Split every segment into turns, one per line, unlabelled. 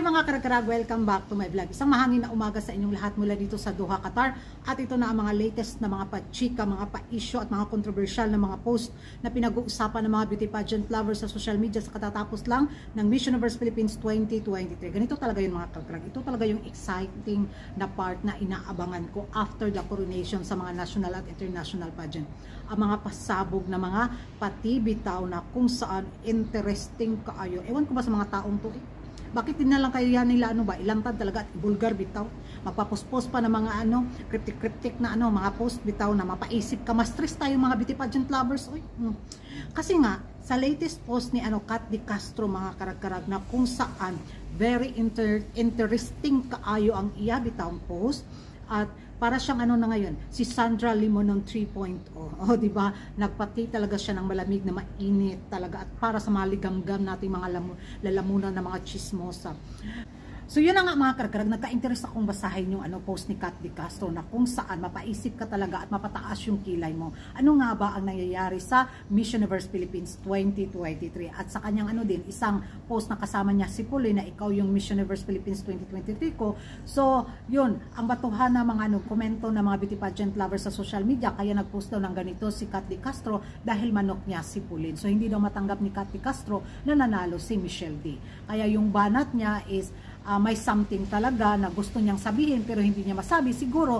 mga karag-karag, welcome back to my vlog. Isang mahangin na umaga sa inyong lahat mula dito sa Doha, Qatar. At ito na ang mga latest na mga pa-chika, mga pa-issue at mga controversial na mga post na pinag-uusapan ng mga beauty pageant lovers sa social media sa katatapos lang ng Miss Universe Philippines 2023. Ganito talaga yun mga karag-karag. Ito talaga yung exciting na part na inaabangan ko after the coronation sa mga national at international pageant. Ang mga pasabog na mga patibitaw na kung saan interesting kaayo. Ewan ko ba sa mga taong to bakit din na lang kaya nila ilantad talaga at vulgar bitaw. Magpapost-post pa ng mga cryptic na mga post bitaw na mapaisip ka. Mas stress tayo mga beauty pageant lovers. Kasi nga sa latest post ni Kat de Castro mga karag-karag na kung saan very interesting kaayo ang iya bitawng post. At para siyang na ngayon, si Sandra Limonon 3.0. Di ba? Nagpati talaga siya ng malamig na mainit talaga at para sa mga ligamgam nating mga lalamunan ng mga chismosa. So yun na nga mga karag-karag, nagka-interest akong basahin yung post ni Kat de Castro na kung saan mapaisip ka talaga at mapataas yung kilay mo. Ano nga ba ang nangyayari sa Miss Universe Philippines 2023? At sa kanyang isang post na kasama niya si Puloy na ikaw yung Miss Universe Philippines 2023 ko. So yun, ang batuhan na mga komento ng mga beauty pageant lovers sa social media, kaya nag-post daw ng ganito si Kat de Castro dahil manok niya si Pulin. So hindi daw matanggap ni Kat de Castro na nanalo si Michelle D. Kaya yung banat niya is may something talaga na gusto niyang sabihin pero hindi niya masabi. Siguro,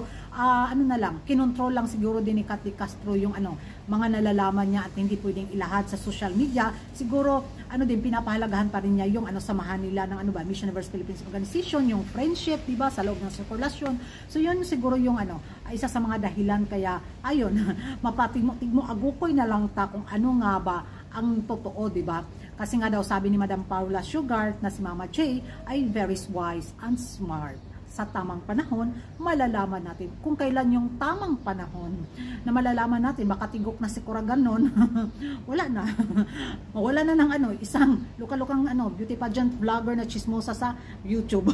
kinontrol lang siguro din ni Kat de Castro yung mga nalalaman niya at hindi pwedeng ilahad sa social media. Siguro, pinapahalagahan pa rin niya yung samahan nila ng Miss Universe Philippines Organization, yung friendship, diba, sa loob ng sirkulasyon. So, yun siguro yung isa sa mga dahilan kaya, ayun, mapatigmo agukoy na lang ta kung nga ba ang totoo, diba? Kasi nga daw sabi ni Madam Paula Sugar na si Mama J ay very wise and smart. Sa tamang panahon, malalaman natin kung kailan yung tamang panahon na malalaman natin, makatigok na si Kuragan nun. Wala na. Wala na ng isang lukalukang beauty pageant vlogger na chismosa sa YouTube.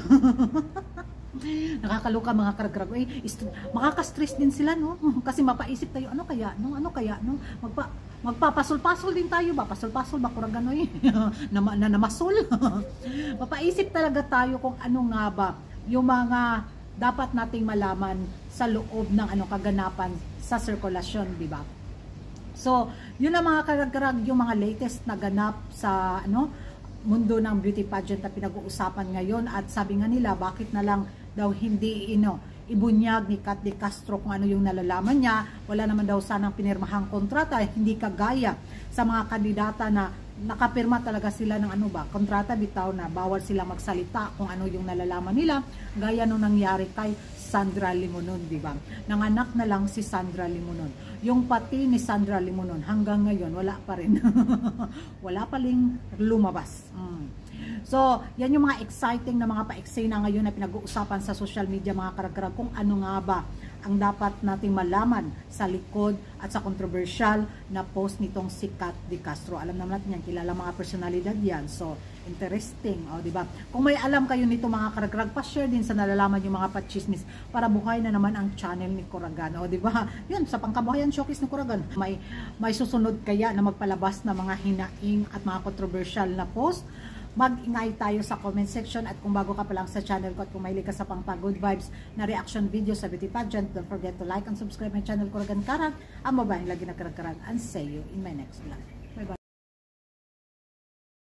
Nakakaluka mga karag-karag. Makaka-stress din sila, no? Kasi mapaisip tayo, ano kaya, no? Magpapasol-pasol din tayo ba? Pasol-pasol ba? Kuragan, na namasol. Mapaisip talaga tayo kung ano nga ba yung mga dapat nating malaman sa loob ng kaganapan sa sirkulasyon, di ba? So, yun ang mga karag-karag, yung mga latest na ganap sa mundo ng beauty pageant na pinag-uusapan ngayon. At sabi nga nila, bakit na lang daw hindi ibunyag ni Kat de Castro kung ano yung nalalaman niya. Wala naman daw sanang pinirmahang kontrata, hindi kagaya sa mga kandidata na nakapirma talaga sila ng kontrata bitaw na bawal silang magsalita kung ano yung nalalaman nila, gaya nung nangyari kay Sandra Limonon, di ba? Nanganak na lang si Sandra Limonon. Yung pati ni Sandra Limonon hanggang ngayon wala pa rin. Wala pa ring lumabas. So, yan yung mga exciting na mga pa-eksena ngayon na pinag-uusapan sa social media mga karag-karag kung ano nga ba ang dapat nating malaman sa likod at sa controversial na post nitong si Kat de Castro. Alam naman natin yan, kilala mga personalidad yan. So, interesting, diba? Kung may alam kayo nito mga karag-karag, pa-share din sa nalalaman yung mga pachismis para buhay na naman ang channel ni Kuragan. Diba? Yun, sa pangkabuhayan showcase ni Kuragan. May susunod kaya na magpalabas na mga hinaing at mga controversial na post. Mag-ingay tayo sa comment section at kung bago ka pa lang sa channel ko at kung mahilig ka sa pang good vibes na reaction video sa beauty pageant, don't forget to like and subscribe my channel Kuragan Karag, ang babaeng lagi na karag-karag, and see you in my next vlog.